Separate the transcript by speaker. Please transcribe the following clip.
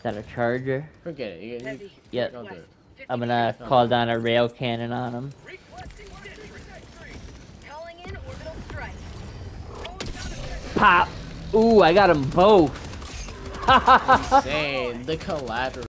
Speaker 1: that a charger?
Speaker 2: Forget it.
Speaker 1: Yep.
Speaker 2: Don't do it.
Speaker 1: I'm gonna call down a rail cannon on him.
Speaker 3: Calling in orbital strike.
Speaker 1: Pop! Ooh, I got them both.
Speaker 2: Insane. The collateral.